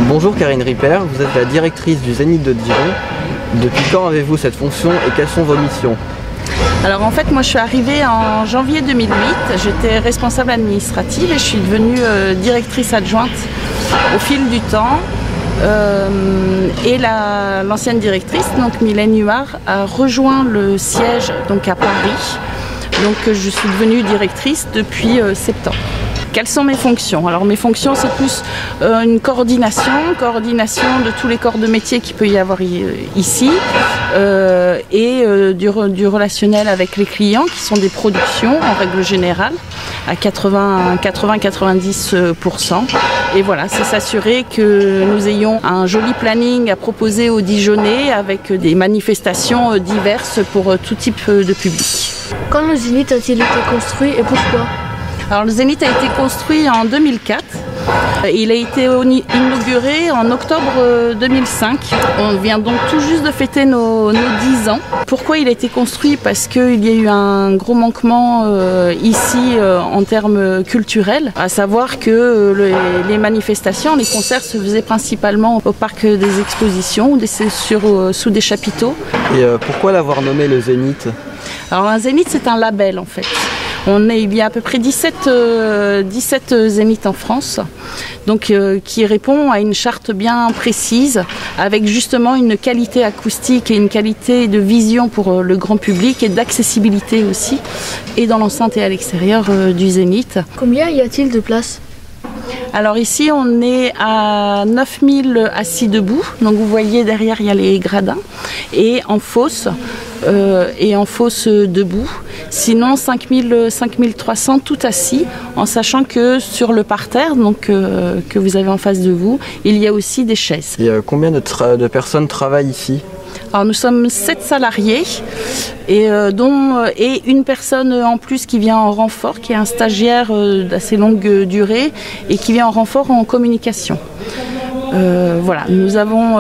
Bonjour Karine Ripper, vous êtes la directrice du Zénith de Dijon. Depuis quand avez-vous cette fonction et quelles sont vos missions? Alors en fait, moi je suis arrivée en janvier 2008, j'étais responsable administrative et je suis devenue directrice adjointe au fil du temps. Et l'ancienne directrice, donc Mylène Huard, a rejoint le siège donc à Paris. Donc je suis devenue directrice depuis septembre. Quelles sont mes fonctions? Alors mes fonctions, c'est plus une coordination de tous les corps de métier qu'il peut y avoir ici et du relationnel avec les clients qui sont des productions en règle générale à 80-90%. Et voilà, c'est s'assurer que nous ayons un joli planning à proposer aux Dijonnais avec des manifestations diverses pour tout type de public. Quand le Zénith a-t-il été construit et pourquoi? Alors le Zénith a été construit en 2004. Il a été inauguré en octobre 2005. On vient donc tout juste de fêter nos 10 ans. Pourquoi il a été construit? Parce qu'il y a eu un gros manquement ici en termes culturels, à savoir que les manifestations, les concerts se faisaient principalement au parc des expositions ou sous des chapiteaux. Et pourquoi l'avoir nommé le Zénith? Alors un Zénith, c'est un label en fait. Il y a à peu près 17 zéniths en France, donc qui répond à une charte bien précise, avec justement une qualité acoustique et une qualité de vision pour le grand public et d'accessibilité aussi, et dans l'enceinte et à l'extérieur du Zénith. Combien y a-t-il de places? Alors ici on est à 9000 assis debout, donc vous voyez derrière il y a les gradins, et en fosse debout. Sinon 5300 tout assis, en sachant que sur le parterre donc, que vous avez en face de vous, il y a aussi des chaises. Et combien de personnes travaillent ici? Alors nous sommes 7 salariés et une personne en plus qui vient en renfort, qui est un stagiaire d'assez longue durée et qui vient en renfort en communication. Voilà, nous avons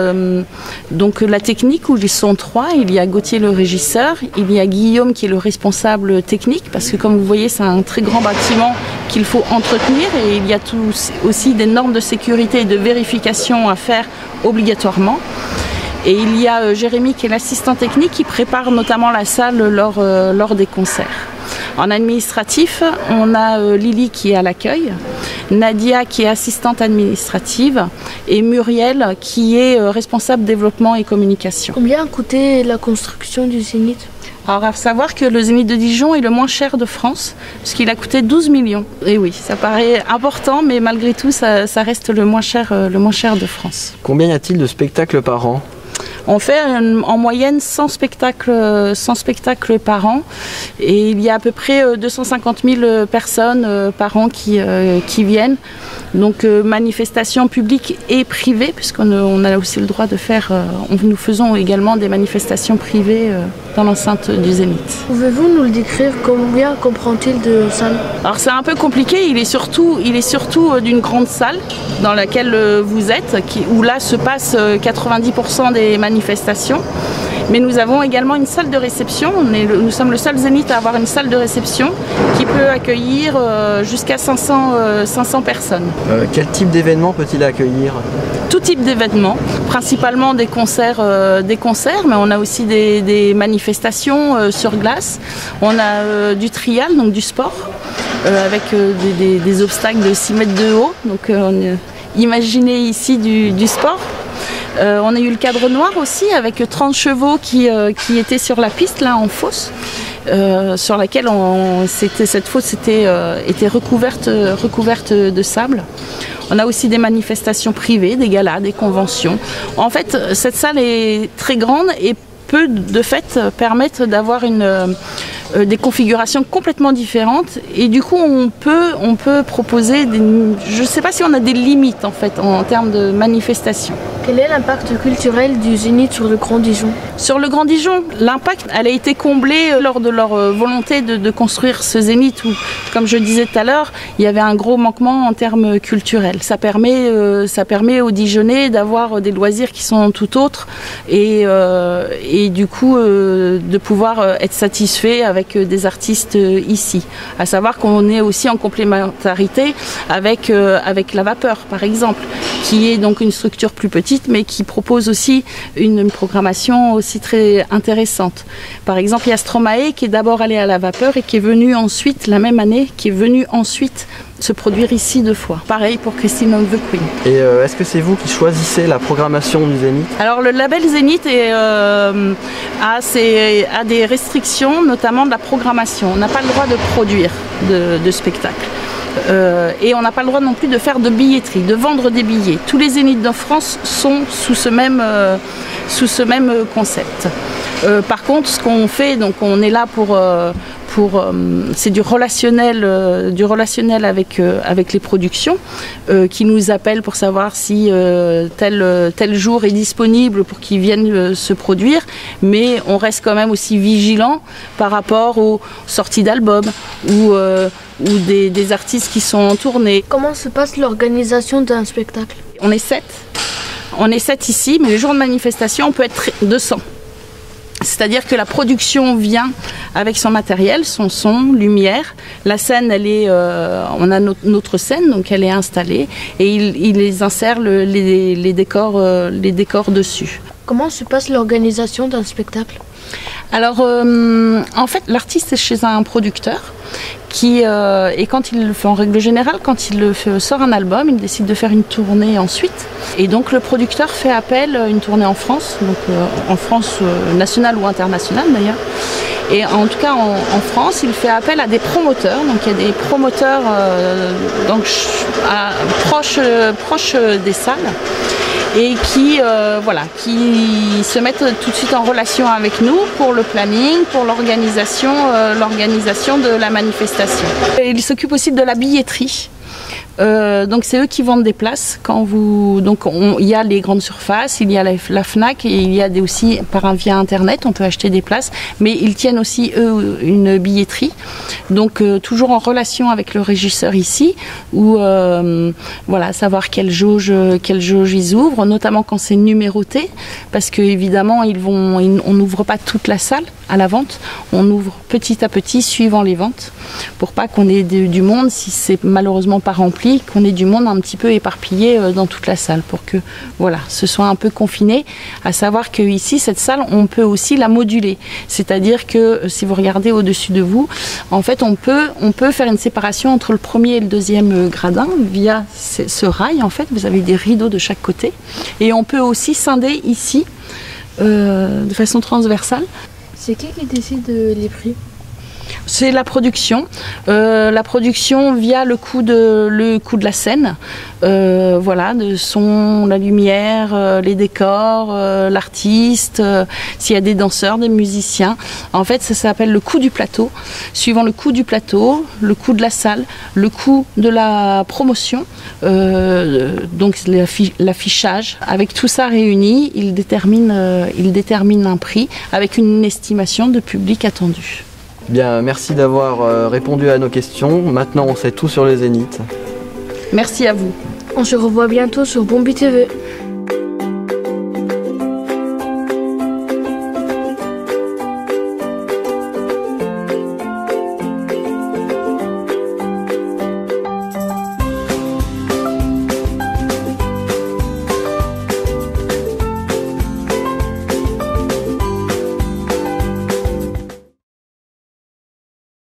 donc la technique où ils sont 3. Il y a Gauthier le régisseur, il y a Guillaume qui est le responsable technique, parce que comme vous voyez c'est un très grand bâtiment qu'il faut entretenir et il y a aussi des normes de sécurité et de vérification à faire obligatoirement. Et il y a Jérémy qui est l'assistant technique qui prépare notamment la salle lors des concerts. En administratif, on a Lily qui est à l'accueil, Nadia qui est assistante administrative et Muriel qui est responsable développement et communication. Combien a coûté la construction du Zénith? Alors à savoir que le Zénith de Dijon est le moins cher de France, puisqu'il a coûté 12 millions. Et oui, ça paraît important, mais malgré tout, ça reste le moins cher de France. Combien y a-t-il de spectacles par an? On fait en moyenne 100 spectacles par an et il y a à peu près 250 000 personnes par an qui viennent. Donc manifestations publiques et privées, puisqu'on a aussi le droit de faire, nous faisons également des manifestations privées dans l'enceinte du Zénith. Pouvez-vous nous le décrire? Combien comprend-il de salles? Alors c'est un peu compliqué, il est surtout d'une grande salle dans laquelle vous êtes, où là se passent 90% des manifestations. Mais nous avons également une salle de réception. Nous sommes le seul Zénith à avoir une salle de réception qui peut accueillir jusqu'à 500 personnes. Quel type d'événement peut-il accueillir? Tout type d'événements, principalement des concerts, mais on a aussi des manifestations sur glace. On a du trial, donc du sport, avec des obstacles de 6 mètres de haut. Donc imaginez ici du sport. On a eu le cadre noir aussi avec 30 chevaux qui étaient sur la piste là en fosse, sur laquelle cette fosse était recouverte de sable. On a aussi des manifestations privées, des galas, des conventions. En fait, cette salle est très grande et peut de fait permettre d'avoir des configurations complètement différentes et du coup on peut proposer je ne sais pas si on a des limites en fait en termes de manifestations. Quel est l'impact culturel du Zénith sur le Grand Dijon? Sur le Grand Dijon, l'impact elle a été comblée lors de leur volonté de construire ce Zénith où, comme je disais tout à l'heure, il y avait un gros manquement en termes culturels. Ça permet aux Dijonnais d'avoir des loisirs qui sont tout autres et du coup de pouvoir être satisfait avec des artistes ici. À savoir qu'on est aussi en complémentarité avec la vapeur par exemple, qui est donc une structure plus petite, mais qui propose aussi une programmation aussi très intéressante. Par exemple, il y a Stromae qui est d'abord allé à la vapeur et qui est venu ensuite, la même année, qui est venu ensuite se produire ici 2 fois. Pareil pour Christine of the Queen. Et est-ce que c'est vous qui choisissez la programmation du Zénith? Alors le label Zénith a des restrictions, notamment de la programmation. On n'a pas le droit de produire de spectacles. Et on n'a pas le droit non plus de faire de billetterie, de vendre des billets. Tous les Zéniths de France sont sous ce même concept. Par contre, ce qu'on fait, donc on est là pour c'est du relationnel avec les productions qui nous appellent pour savoir si tel jour est disponible pour qu'ils viennent se produire, mais on reste quand même aussi vigilant par rapport aux sorties d'albums ou des artistes qui sont en tournée. Comment se passe l'organisation d'un spectacle? On est 7. On est 7 ici, mais les jours de manifestation, on peut être 200. C'est-à-dire que la production vient avec son matériel, son son, lumière. La scène, on a notre scène, donc elle est installée, et il les insère les décors dessus. Comment se passe l'organisation d'un spectacle? Alors, en fait, l'artiste est chez un producteur et quand il fait, en règle générale, quand il sort un album, il décide de faire une tournée ensuite. Et donc le producteur fait appel à une tournée en France, donc en France nationale ou internationale d'ailleurs. Et en tout cas en France, il fait appel à des promoteurs. Donc il y a des promoteurs proches des salles et qui se mettent tout de suite en relation avec nous pour le planning, pour l'organisation de la manifestation. Et ils s'occupent aussi de la billetterie. Donc c'est eux qui vendent des places il y a les grandes surfaces, il y a la Fnac et il y a aussi via internet on peut acheter des places, mais ils tiennent aussi eux une billetterie, donc toujours en relation avec le régisseur ici ou savoir quelle jauge ils ouvrent, notamment quand c'est numéroté, parce que évidemment on n'ouvre pas toute la salle à la vente, on ouvre petit à petit suivant les ventes pour pas qu'on ait du monde, si c'est malheureusement pas rempli, qu'on ait du monde un petit peu éparpillé dans toute la salle pour que ce soit un peu confiné, à savoir que ici cette salle on peut aussi la moduler, c'est-à-dire que si vous regardez au-dessus de vous, en fait on peut faire une séparation entre le premier et le deuxième gradin via ce rail, en fait vous avez des rideaux de chaque côté et on peut aussi scinder ici de façon transversale. C'est qui décide les prix? C'est la production via le coût de la scène, de son, la lumière, les décors, l'artiste, s'il y a des danseurs, des musiciens. En fait, ça s'appelle le coût du plateau. Suivant le coût du plateau, le coût de la salle, le coût de la promotion, donc l'affichage. Avec tout ça réuni, il détermine un prix avec une estimation de public attendu. Bien, merci d'avoir répondu à nos questions. Maintenant, on sait tout sur les Zéniths. Merci à vous. On se revoit bientôt sur Bombi TV.